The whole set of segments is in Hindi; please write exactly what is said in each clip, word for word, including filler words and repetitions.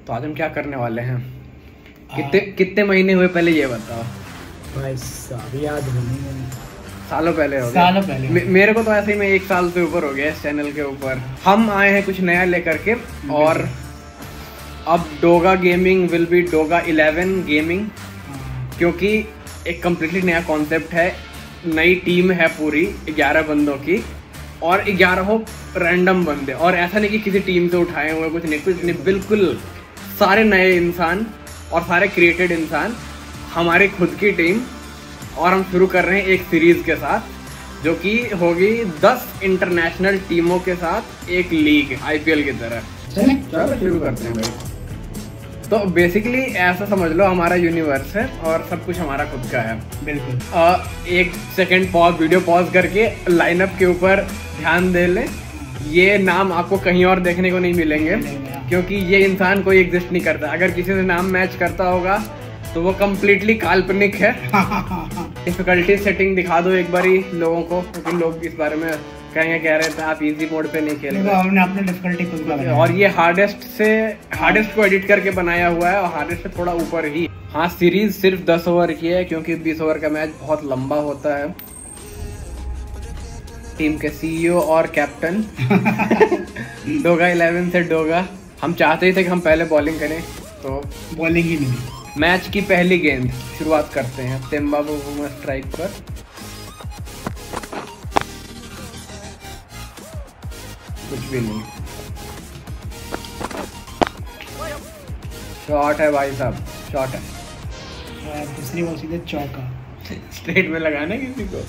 तो आज हम क्या करने वाले हैं? कितने कितने महीने हुए पहले ये बताओ भाई साहब, याद नहीं है। सालों पहले हो गया। सालों पहले मे- मेरे को तो ऐसे ही में एक साल से ऊपर हो गया इस चैनल के ऊपर। हम आए हैं कुछ नया लेकर के, और अब Doga gaming will be Doga eleven gaming, क्योंकि एक कम्प्लीटली नया कॉन्सेप्ट है, नई टीम है पूरी ग्यारह बंदों की, और ग्यारह रैंडम बंदे, और ऐसा नहीं कि किसी टीम से उठाए हुए कुछ नहीं कुछ नहीं, बिल्कुल सारे नए इंसान और सारे क्रिएटेड इंसान, हमारी खुद की टीम। और हम शुरू कर रहे हैं एक सीरीज के साथ जो कि होगी दस इंटरनेशनल टीमों के साथ एक लीग, आईपीएल की तरह। चलो शुरू करते हैं भाई। तो बेसिकली ऐसा समझ लो हमारा यूनिवर्स है और सब कुछ हमारा खुद का है। बिल्कुल। आ, एक सेकंड पॉज, वीडियो पॉज करके लाइनअप के ऊपर ध्यान दे ले। ये नाम आपको कहीं और देखने को नहीं मिलेंगे, क्योंकि ये इंसान कोई एग्जिस्ट नहीं करता। अगर किसी से नाम मैच करता होगा तो वो कम्प्लीटली काल्पनिक है। डिफिकल्टी सेटिंग दिखा दो एक बारी लोगों को, क्योंकि लोग इस बारे में कहेंगे, कह रहे थे आप इजी मोड पे नहीं खेल रहे। हमने अपने डिफिकल्टी खुद का बनाया। और ये हार्डेस्ट से हार्डेस्ट को एडिट करके बनाया हुआ है, और हार्डेस्ट से थोड़ा ऊपर ही। हाँ, सीरीज सिर्फ दस ओवर की है, क्योंकि बीस ओवर का मैच बहुत लंबा होता है। टीम के सीईओ और कैप्टन डोगा इलेवन से डोगा। हम चाहते ही थे कि हम पहले बॉलिंग करें, तो बॉलिंग ही नहीं। मैच की पहली गेंद शुरुआत करते हैं तेम्बाबू स्ट्राइक पर। कुछ भी नहीं, शॉट है भाई साहब, शॉट है। दूसरी बॉल सीधे चौका। स्ट्रेट में लगाना किसी को।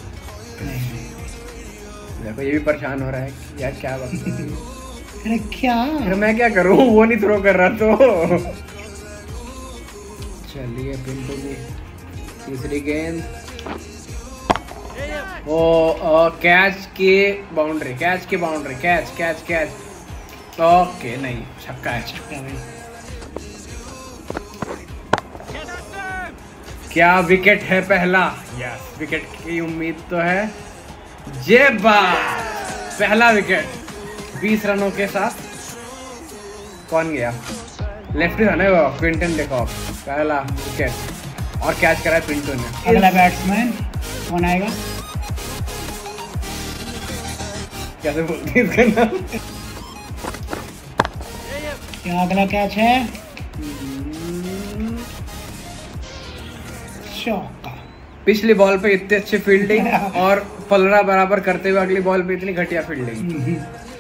देखो ये भी परेशान हो रहा है कि यार क्या बात। अरे क्या, अरे मैं क्या करूं, वो नहीं थ्रो कर रहा तो। चलिए पिंटू की तीसरी गेंद, वो कैच की बाउंड्री, कैच की boundary, catch catch catch. Okay, नहीं, छक्का है। छक्का भाई। क्या विकेट है पहला? यस, विकेट की उम्मीद तो है। जे बात, पहला विकेट बीस रनों के साथ। कौन गया? लेफ्टी था ना वो, क्विंटन डिकॉक। पहला विकेट और कैच करा है पिंटू ने। अगला बैट्समैन कौन आएगा? कैसे बोलते हैं इसका नाम? क्या अगला कैच है? चौका। पिछली बॉल पे इतनी अच्छी फील्डिंग और पलड़ा बराबर करते हुए अगली बॉल पे इतनी घटिया फील्डिंग।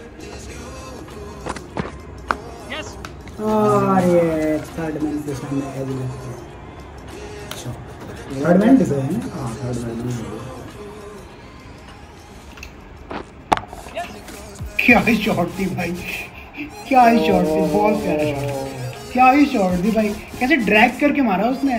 और ये थर्ड मैन के सामने एज लगता है। थर्ड मैन किसे है? हां, थर्ड मैन। क्या ही शॉट थी भाई, क्या ही शॉट थी, बहुत प्यारा शॉट, क्या ही शॉट थी भाई। कैसे ड्रैग करके मारा उसने।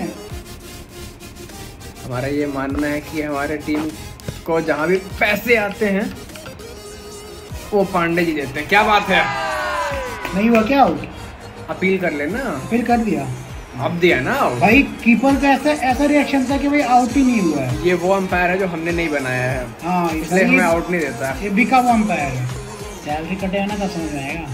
हमारा ये मानना है कि हमारे टीम को जहां भी पैसे आते हैं वो पांडे जी देते हैं। क्या बात है, नहीं हुआ क्या आउट? अपील कर लेना। फिर कर दिया, अब दिया ना out। भाई कीपर का ऐसा ऐसा रिएक्शन था कि भाई आउट ही नहीं हुआ है। ये वो अंपायर है जो हमने नहीं बनाया है, हाँ, इसलिए हमें आउट नहीं देता। ये बिका हुआ अंपायर है। सैलरी कटेगा ना तो समझ में आएगा।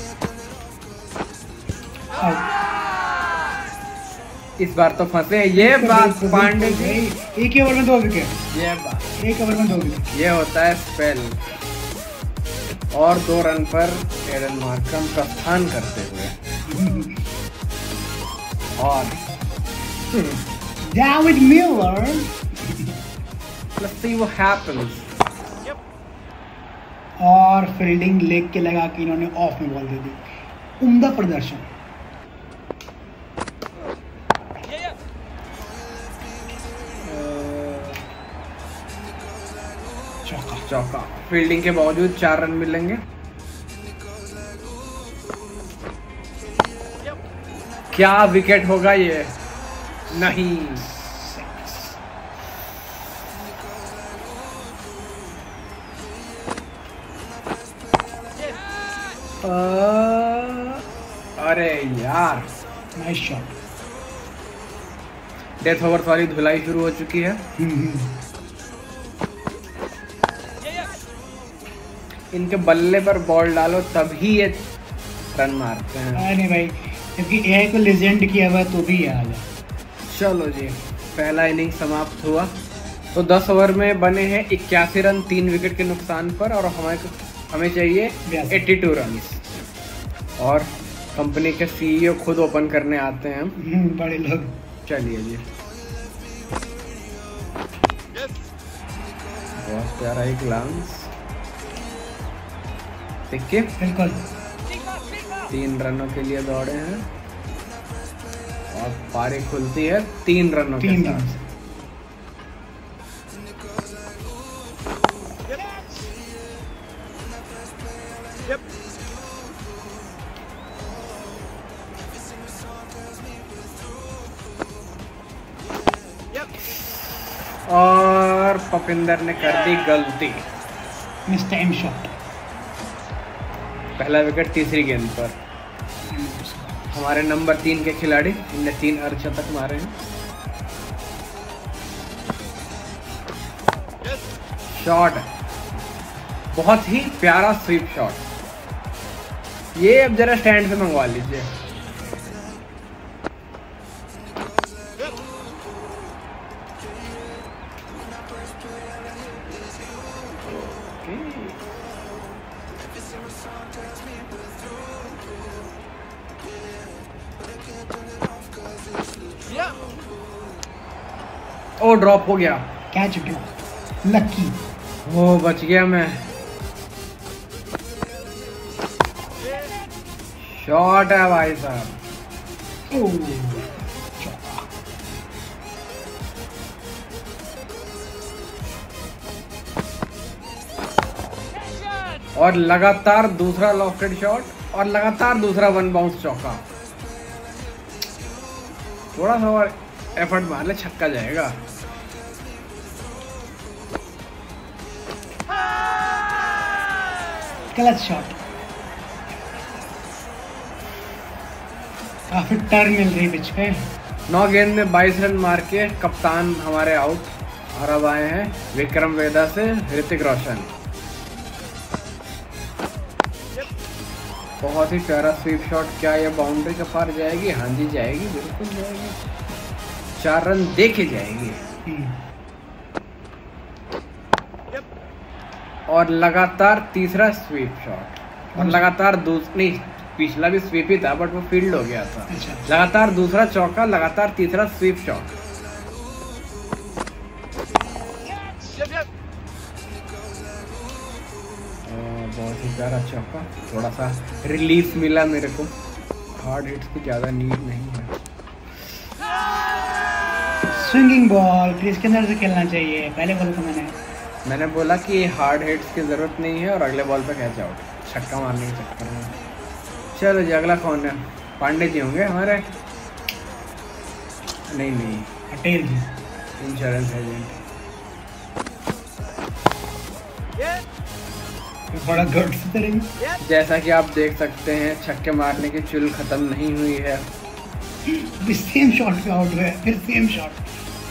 इस बार तो फंसे ये बात पांडे जी। एक ही ओवर में दो विकेट। ये बात, एक ओवर में दो विकेट। ये होता है स्पेल। और दो रन पर एडन मार्करम प्रस्थान करते हुए। और David Miller. Let's see what happens। और फील्डिंग लेग के लगा के इन्होंने ऑफ में बॉल दे दी। उम्दा प्रदर्शन। चौका। चौका। फील्डिंग के बावजूद चार रन मिलेंगे। क्या विकेट होगा ये? नहीं, अरे यार, नाइस शॉट। डेथ ओवर वाली धुलाई शुरू हो चुकी है। इनके बल्ले पर बॉल डालो तभी ये रन मारते हैं। नहीं भाई, क्योंकि एआई को लेजेंड किया हुआ है तो भी ये हाल है। चलो जी, पहला इनिंग समाप्त हुआ। तो दस ओवर में बने हैं इक्यासी रन तीन विकेट के नुकसान पर, और हमें हमें चाहिए बयासी रन। और कंपनी के सीईओ खुद ओपन करने आते हैं हम बड़े लोग। चलिए जी, बहुत प्यारा ही ग्लांस, देखिए बिल्कुल तीन रनों के लिए दौड़े हैं और पारी खुलती है तीन रनों तीन के रन। साथ। और पपिंदर ने कर दी गलती, मिस टाइम शॉट। पहला विकेट तीसरी गेंद पर। हमारे नंबर तीन के खिलाड़ी, इनने तीन अर्धशतक मारे हैं। शॉट बहुत ही प्यारा स्वीप शॉट। ये अब जरा स्टैंड से मंगवा लीजिए। ओ ड्रॉप हो गया, कैच ड्रॉप, लकी। ओ बच गया मैं। शॉट है भाई साहब। ओ और लगातार दूसरा लॉफ्टेड शॉट और लगातार दूसरा वन बाउंस चौका। थोड़ा सा और एफर्ट मार ले, छक्का जाएगा। गलत शॉट। काफी टर्न मिल रही पिच पे। नौ गेंद में बाईस रन मार के कप्तान हमारे आउट, और अब आए हैं विक्रम वेदा से ऋतिक रोशन। बहुत ही प्यारा स्वीप शॉट। क्या ये बाउंड्री के पार जाएगी? हाँ जी जाएगी, बिल्कुल जाएगी। चार रन देके जाएगी। और लगातार तीसरा स्वीप शॉट, और लगातार दूसरी, पिछला भी स्वीप ही था बट वो फील्ड हो गया था। अच्छा। लगातार दूसरा चौका, लगातार तीसरा स्वीप शॉट। बहुत ही प्यारा चौका। थोड़ा सा रिलीफ मिला मेरे को, हार्ड हिट्स की ज़्यादा नीड नहीं है। स्विंगिंग बॉल क्रीज के अंदर से खेलना चाहिए। पहले बॉल को मैंने मैंने बोला कि हार्ड हिट्स की ज़रूरत नहीं है, और अगले बॉल पे कैच आउट, छक्का मारने के चक्कर में। चलो जी, अगला कौन है? पांडे जी होंगे हमारे। नहीं नहीं, पटेल जी, इंश्योरेंस एजेंट। बड़ा गट्स करेंगे। जैसा कि आप देख सकते हैं, छक्के मारने की चुल खत्म नहीं हुई है। सेम शॉट पे आउट हुए, फिर same shot.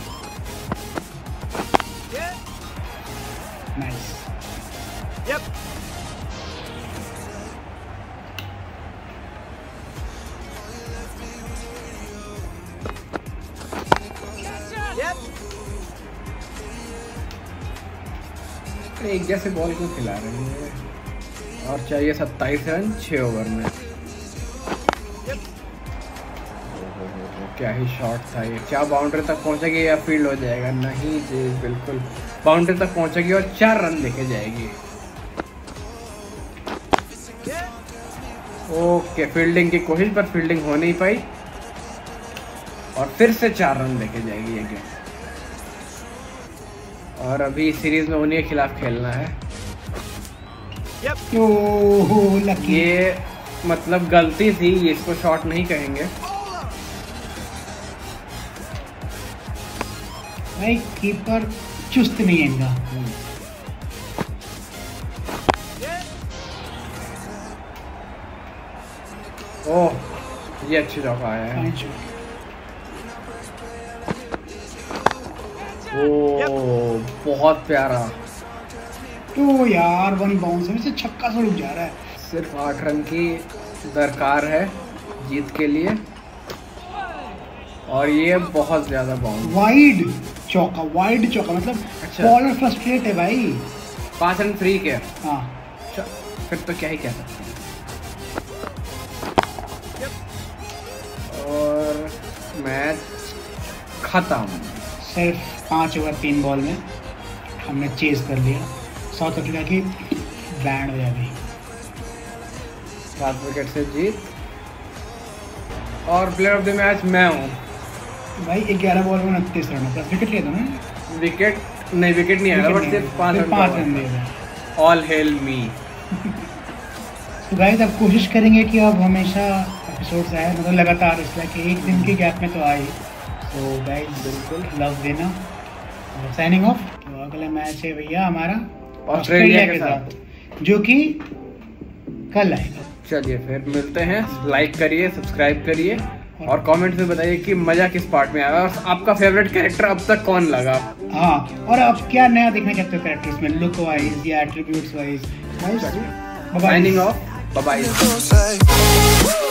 Nice. Yep. Yep. एक जैसे बॉल क्यों खिला रहे हैं? और चाहिए सत्ताईस रन छः ओवर में। क्या ही शॉट था ये। क्या बाउंड्री तक पहुंचेगी या फील्ड हो जाएगा? नहीं जी, बिल्कुल बाउंड्री तक पहुंचेगी और चार रन लेके जाएगी। ओके, फील्डिंग की कोशिश पर फील्डिंग हो नहीं पाई, और फिर से चार रन लेके जाएगी ये गेम। और अभी सीरीज में उन्हीं के खिलाफ खेलना है। Oh lucky. ये मतलब गलती थी, इसको शॉट नहीं कहेंगे। भाई कीपर चुस्त नहीं है इनका। ओह, ये अच्छी चौका आया है। ओह, बहुत प्यारा। तो यार वन बाउंस में से छक्का से रुक जा रहा है। सिर्फ आठ रन की दरकार है जीत के लिए। और ये बहुत ज्यादा बाउंड। वाइड चौका, वाइड चौका मतलब अच्छा। बॉलर फ्रस्ट्रेट है भाई। पांच रन फ्री के। हाँ फिर तो क्या ही कह सकते हैं। और मैच खत्म। सिर्फ पाँच ओवर तीन बॉल में हमने चेज कर लिया। साउथ अफ्रीका की बैंड हो जाएगी। सात विकेट से जीत। और प्लेयर ऑफ द मैच मैं हूँ भाई। ग्यारह बॉल में उनतीस रन, दस विकेट लिया था ना। विकेट नहीं, विकेट नहीं आया, बट सिर्फ पाँच रन पाँच रन दिए। All hail me. तो गाइस अब कोशिश करेंगे कि अब हमेशा एपिसोड्स आए, मतलब लगातार, इसलिए कि एक दिन के गैप में तो आए। तो गाइस बिल्कुल लव देना। Signing off. तो अगला मैच है भैया हमारा ऑस्ट्रेलिया के साथ, जो कि कल आएगा। चलिए फिर मिलते हैं। लाइक करिए, सब्सक्राइब करिए और कमेंट में बताइए कि मजा किस पार्ट में आया और आपका फेवरेट कैरेक्टर अब तक कौन लगा। हाँ, और अब क्या नया देखना चाहते हो कैरेक्टर्स में, लुक वाइज या attributes wise. Signing off, bye bye.